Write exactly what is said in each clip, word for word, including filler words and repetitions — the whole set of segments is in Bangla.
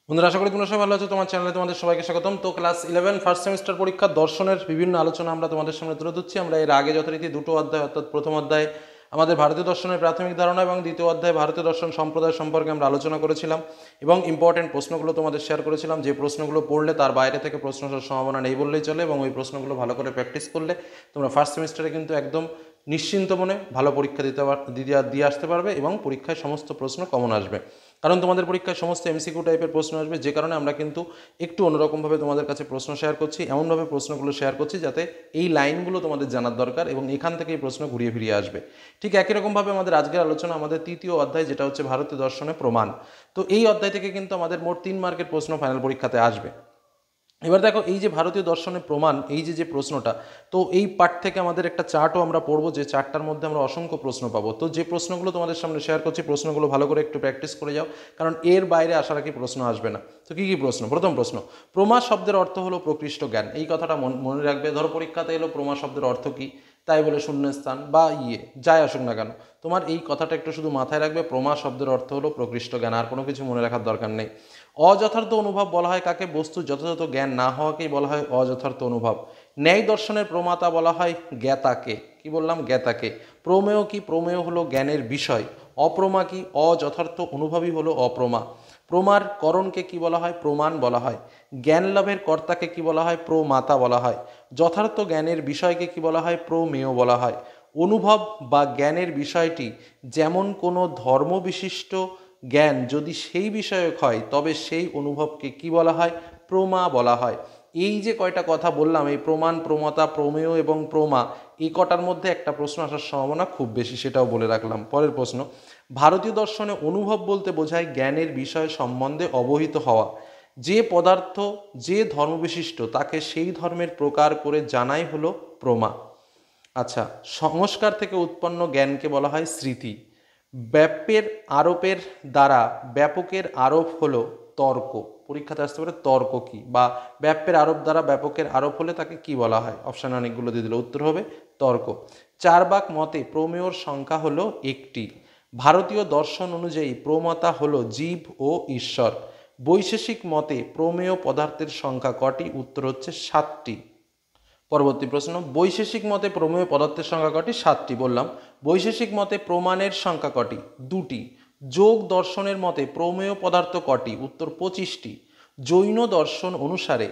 বন্ধুরা, আশা করি তোমরা সবাই ভালো আছো। তোমার চ্যানেলে তোমাদের সবাইকে স্বাগতম। তো ক্লাস ইলেভেন ফার্স্ট সেমিস্টার পরীক্ষা দর্শনের বিভিন্ন আলোচনা আমরা তোমাদের সামনে তুলে ধরছি। আমরা এর আগে যথারীতি দুটো অধ্যায়, অর্থাৎ প্রথম অধ্যায় আমাদের ভারতীয় দর্শনের প্রাথমিক ধারণা এবং দ্বিতীয় অধ্যায় ভারতীয় দর্শন সম্প্রদায় সম্পর্কে আমরা আলোচনা করেছিলাম এবং ইম্পর্টেন্ট প্রশ্নগুলো তোমাদের শেয়ার করেছিলাম, যে প্রশ্নগুলো পড়লে তার বাইরে থেকে প্রশ্ন আসার সম্ভাবনা নেই বললেই চলে, এবং ওই প্রশ্নগুলো ভালো করে প্র্যাকটিস করলে তোমরা ফার্স্ট সেমিস্টারে কিন্তু একদম নিশ্চিন্ত মনে ভালো পরীক্ষা দিতে দিয়ে আসতে পারবে এবং পরীক্ষায় সমস্ত প্রশ্ন কমন আসবে। কারণ তোমাদের পরীক্ষায় সমস্ত এমসিকিউ টাইপের প্রশ্ন আসবে, যে কারণে আমরা কিন্তু একটু অন্যরকমভাবে তোমাদের কাছে প্রশ্ন শেয়ার করছি, এমনভাবে প্রশ্নগুলো শেয়ার করছি যাতে এই লাইনগুলো তোমাদের জানার দরকার এবং এখান থেকে এই প্রশ্ন ঘুরিয়ে ফিরিয়ে আসবে। ঠিক একই রকমভাবে আমাদের আজকের আলোচনা আমাদের তৃতীয় অধ্যায়, যেটা হচ্ছে ভারতীয় দর্শনে প্রমাণ। তো এই অধ্যায় থেকে কিন্তু আমাদের মোট তিন মার্কের প্রশ্ন ফাইনাল পরীক্ষাতে আসবে। এবার দেখো, এই যে ভারতীয় দর্শনের প্রমাণ, এই যে যে প্রশ্নটা, তো এই পার্ট থেকে আমাদের একটা চার্টও আমরা পড়বো, যে চার্টটার মধ্যে আমরা অসংখ্য প্রশ্ন পাবো। তো যে প্রশ্নগুলো তোমাদের সামনে শেয়ার করছি, প্রশ্নগুলো ভালো করে একটু প্র্যাকটিস করে যাও, কারণ এর বাইরে আশা রাখি প্রশ্ন আসবে না। তো কী কী প্রশ্ন? প্রথম প্রশ্ন, প্রমা শব্দের অর্থ হলো প্রকৃষ্ট জ্ঞান। এই কথাটা মনে রাখবে। ধরো পরীক্ষাতে এলো প্রমা শব্দের অর্থ কী, তাই বলে শূন্যস্থান বা ইয়ে যাই আসুক না কেন, তোমার এই কথাটা একটু শুধু মাথায় রাখবে, প্রমা শব্দের অর্থ হলো প্রকৃষ্ট জ্ঞান, আর কোনো কিছু মনে রাখার দরকার নেই। অযথার্থ অনুভব বলা হয় কাকে? বস্তুর যথাযথ জ্ঞান না হওয়াকেই বলা হয় অযথার্থ অনুভব। ন্যায় দর্শনের প্রমাতা বলা হয় জ্ঞাতাকে। কি বললাম? জ্ঞাতাকে। প্রমেয় কি? প্রমেয় হলো জ্ঞানের বিষয়। অপ্রমা কি? অযথার্থ অনুভবই হলো অপ্রমা। প্রমার করণকে কি বলা হয়? প্রমাণ বলা হয়। জ্ঞান লাভের কর্তাকে কি বলা হয়? প্রমাতা বলা হয়। যথার্থ জ্ঞানের বিষয়কে কি বলা হয়? প্রমেয় বলা হয়। অনুভব বা জ্ঞানের বিষয়টি যেমন কোনো ধর্মবিশিষ্ট জ্ঞান যদি সেই বিষয়ক হয়, তবে সেই অনুভবকে কি বলা হয়? প্রমা বলা হয়। এই যে কয়টা কথা বললাম, এই প্রমাণ, প্রমতা, প্রমেয় এবং প্রমা, এই কটার মধ্যে একটা প্রশ্ন আসার সম্ভাবনা খুব বেশি, সেটাও বলে রাখলাম। পরের প্রশ্ন, ভারতীয় দর্শনে অনুভব বলতে বোঝায় জ্ঞানের বিষয় সম্বন্ধে অবহিত হওয়া। যে পদার্থ যে ধর্মবিশিষ্ট তাকে সেই ধর্মের প্রকার করে জানাই হলো প্রমা। আচ্ছা, সংস্কার থেকে উৎপন্ন জ্ঞানকে বলা হয় স্মৃতি। ব্যাপ্যের আরোপের দ্বারা ব্যাপকের আরোপ হলো তর্ক। পরীক্ষাতে আসতে পারে তর্ক কি, বা ব্যাপ্যের আরোপ দ্বারা ব্যাপকের আরোপ হলে তাকে কি বলা হয়? অপশান অনেকগুলো দিয়ে দিল, উত্তর হবে তর্ক। চারবাক মতে প্রমেয়র সংখ্যা হলো একটি। ভারতীয় দর্শন অনুযায়ী প্রমতা হলো জীব ও ঈশ্বর। বৈশেষিক মতে প্রমেয় পদার্থের সংখ্যা কটি? উত্তর হচ্ছে সাতটি। পরবর্তী প্রশ্ন, বৈশেষিক মতে প্রমেয় পদার্থের সংখ্যা কটি? সাতটি বললাম। বৈশেষিক মতে প্রমাণের সংখ্যা কটি? দুটি। যোগ দর্শনের মতে প্রমেয় পদার্থ কটি? উত্তর পঁচিশটি। জৈন দর্শন অনুসারে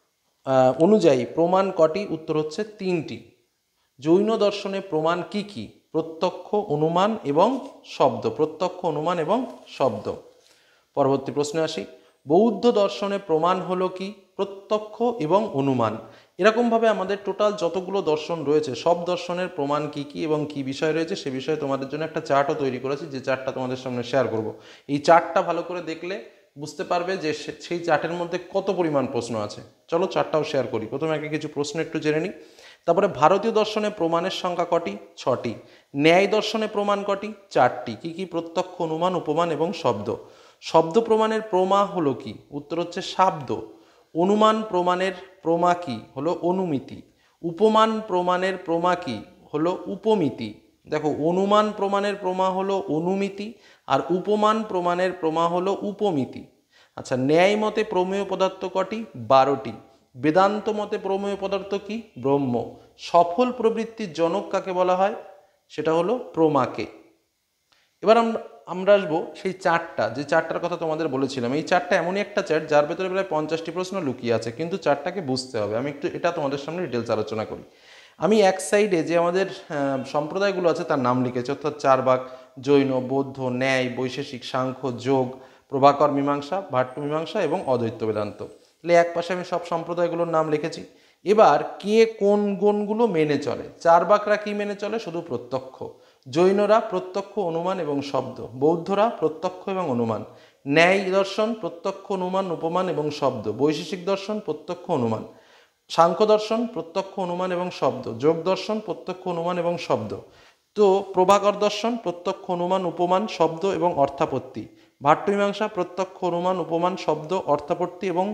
অনুযায়ী প্রমাণ কটি? উত্তর হচ্ছে তিনটি। জৈন দর্শনে প্রমাণ কি কি? প্রত্যক্ষ, অনুমান এবং শব্দ। প্রত্যক্ষ, অনুমান এবং শব্দ। পরবর্তী প্রশ্নে আসি, বৌদ্ধ দর্শনে প্রমাণ হলো কি? প্রত্যক্ষ এবং অনুমান। এরকমভাবে আমাদের টোটাল যতগুলো দর্শন রয়েছে, সব দর্শনের প্রমাণ কি কি এবং কি বিষয় রয়েছে, সে বিষয়ে তোমাদের জন্য একটা চার্টও তৈরি করেছি, যে চার্টটা তোমাদের সামনে শেয়ার করব। এই চার্টটা ভালো করে দেখলে বুঝতে পারবে যে সেই চার্টের মধ্যে কত পরিমাণ প্রশ্ন আছে। চলো চার্টটাও শেয়ার করি। প্রথমে আগে কিছু প্রশ্ন একটু জেনে নিই। তারপরে, ভারতীয় দর্শনে প্রমাণের সংখ্যা কটি? ছটি। ন্যায় দর্শনে প্রমাণ কটি? চারটি। কি কি? প্রত্যক্ষ, অনুমান, উপমান এবং শব্দ। শব্দ প্রমাণের প্রমা হলো কি? উত্তর হচ্ছে শাব্দ। অনুমান প্রমাণের প্রমা কি? হলো অনুমিতি। উপমান প্রমাণের প্রমা কি? হলো উপমিতি। দেখো, অনুমান প্রমাণের প্রমা হলো অনুমিতি, আর উপমান প্রমাণের প্রমা হলো উপমিতি। আচ্ছা, ন্যায় মতে প্রমেয় পদার্থ কটি? বারোটি। বেদান্ত মতে প্রমেয় পদার্থ কি? ব্রহ্ম। সফল প্রবৃত্তির জনক কাকে বলা হয়? সেটা হলো প্রমাকে। এবার আমরা আমরা আসবো সেই চারটা, যে চারটার কথা তোমাদের বলেছিলাম। এই চারটা এমনই একটা চার্ট যার ভেতরে প্রায় পঞ্চাশটি প্রশ্ন লুকিয়ে আছে, কিন্তু চারটাকে বুঝতে হবে। আমি একটু এটা তোমাদের সামনে ডিটেলস আলোচনা করি। আমি এক সাইডে যে আমাদের সম্প্রদায়গুলো আছে তার নাম লিখেছি, অর্থাৎ চারবাক, জৈন, বৌদ্ধ, ন্যায়, বৈশেষিক, সাংখ্য, যোগ, প্রভাকর মীমাংসা, ভাট্ট মীমাংসা এবং অদ্বৈত বেদান্ত। তাহলে এক পাশে আমি সব সম্প্রদায়গুলোর নাম লিখেছি। এবার কে কোন গুণগুলো মেনে চলে? চারবাকরা কি মেনে চলে? শুধু প্রত্যক্ষ। জৈনরা প্রত্যক্ষ, অনুমান এবং শব্দ। বৌদ্ধরা প্রত্যক্ষ এবং অনুমান। ন্যায় দর্শন প্রত্যক্ষ, অনুমান, উপমান এবং শব্দ। বৈশেষিক দর্শন প্রত্যক্ষ, অনুমান। সাংখ্য দর্শন প্রত্যক্ষ, অনুমান এবং শব্দ। যোগ দর্শন প্রত্যক্ষ, অনুমান এবং শব্দ। তো প্রভাকর দর্শন প্রত্যক্ষ, অনুমান, উপমান, শব্দ এবং অর্থাপত্তি। ভাট্ট মীমাংসা প্রত্যক্ষ, অনুমান, উপমান, শব্দ, অর্থাপত্তি এবং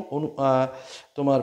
তোমার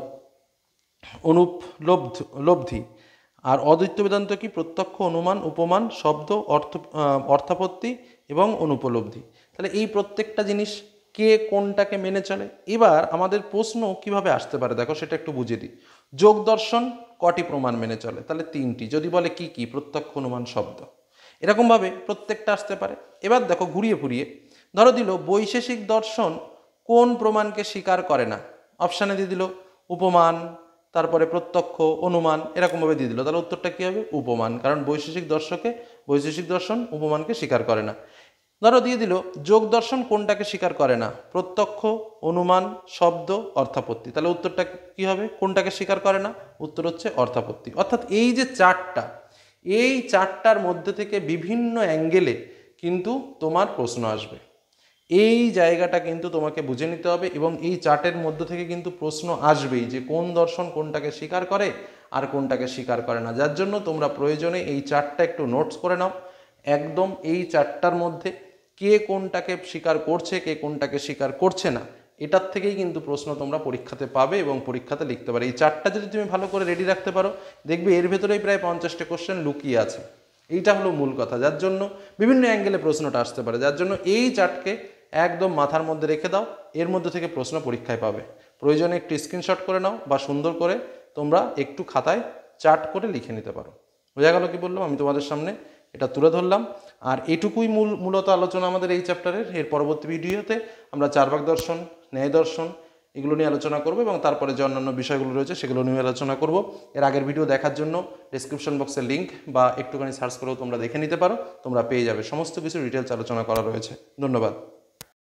অনুপলব্ধি। আর অদ্বৈত বেদান্ত কি? প্রত্যক্ষ, অনুমান, উপমান, শব্দ, অর্থ অর্থাপত্তি এবং অনুপলব্ধি। তাহলে এই প্রত্যেকটা জিনিস কে কোনটাকে মেনে চলে। এবার আমাদের প্রশ্ন কিভাবে আসতে পারে দেখো সেটা একটু বুঝিয়ে দিই। যোগ দর্শন কটি প্রমাণ মেনে চলে? তাহলে তিনটি। যদি বলে কি কি? প্রত্যক্ষ, অনুমান, শব্দ। এরকমভাবে প্রত্যেকটা আসতে পারে। এবার দেখো ঘুরিয়ে ফুরিয়ে ধরো দিল বৈশেষিক দর্শন কোন প্রমাণকে স্বীকার করে না? অপশানে দিয়ে দিল উপমান, তারপরে প্রত্যক্ষ, অনুমান, এরকমভাবে দিয়ে দিল। তাহলে উত্তরটা কী হবে? উপমান, কারণ বৈশেষিক দর্শকে বৈশেষিক দর্শন উপমানকে স্বীকার করে না। ধরো দিয়ে দিল যোগ দর্শন কোনটাকে স্বীকার করে না? প্রত্যক্ষ, অনুমান, শব্দ, অর্থাপত্তি। তাহলে উত্তরটা কি হবে? কোনটাকে স্বীকার করে না? উত্তর হচ্ছে অর্থাপত্তি। অর্থাৎ এই যে চারটা, এই চারটার মধ্যে থেকে বিভিন্ন অ্যাঙ্গেলে কিন্তু তোমার প্রশ্ন আসবে। এই জায়গাটা কিন্তু তোমাকে বুঝে নিতে হবে এবং এই চার্টের মধ্য থেকে কিন্তু প্রশ্ন আসবেই যে কোন দর্শন কোনটাকে স্বীকার করে আর কোনটাকে স্বীকার করে না। যার জন্য তোমরা প্রয়োজনে এই চার্টটা একটু নোটস করে নাও। একদম এই চার্টটার মধ্যে কে কোনটাকে স্বীকার করছে, কে কোনটাকে স্বীকার করছে না, এটার থেকেই কিন্তু প্রশ্ন তোমরা পরীক্ষাতে পাবে এবং পরীক্ষাতে লিখতে পারো। এই চার্টটা যদি তুমি ভালো করে রেডি রাখতে পারো, দেখবে এর ভেতরেই প্রায় পঞ্চাশটা কোশ্চেন লুকিয়ে আছে। এইটা হলো মূল কথা, যার জন্য বিভিন্ন অ্যাঙ্গেলে প্রশ্নটা আসতে পারে। যার জন্য এই চার্টকে একদম মাথার মধ্যে রেখে দাও, এর মধ্যে থেকে প্রশ্ন পরীক্ষায় পাবে। প্রয়োজনে একটু স্ক্রিনশট করে নাও বা সুন্দর করে তোমরা একটু খাতায় চার্ট করে লিখে নিতে পারো। বোঝা গেল কি বললাম? আমি তোমাদের সামনে এটা তুলে ধরলাম। আর এটুকুই মূল মূলত আলোচনা আমাদের এই চ্যাপ্টারের। এর পরবর্তী ভিডিওতে আমরা চার ভাগ দর্শন, ন্যায় দর্শন এগুলো নিয়ে আলোচনা করব এবং তারপরে যে অন্যান্য বিষয়গুলো রয়েছে সেগুলো নিয়ে আলোচনা করব। এর আগের ভিডিও দেখার জন্য ডেসক্রিপশন বক্সের লিঙ্ক বা একটুখানি সার্চ করেও তোমরা দেখে নিতে পারো, তোমরা পেয়ে যাবে। সমস্ত কিছু ডিটেলস আলোচনা করা রয়েছে। ধন্যবাদ।